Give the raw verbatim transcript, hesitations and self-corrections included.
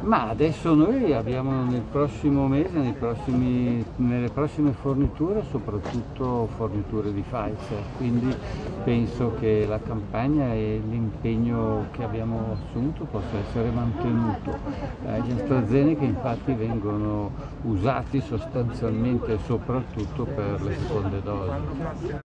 Ma adesso noi abbiamo nel prossimo mese, nei prossimi, nelle prossime forniture, soprattutto forniture di Pfizer, quindi penso che la campagna e l'impegno che abbiamo assunto possa essere mantenuto. Eh, gli AstraZeneca infatti vengono usati sostanzialmente e soprattutto per le seconde dosi.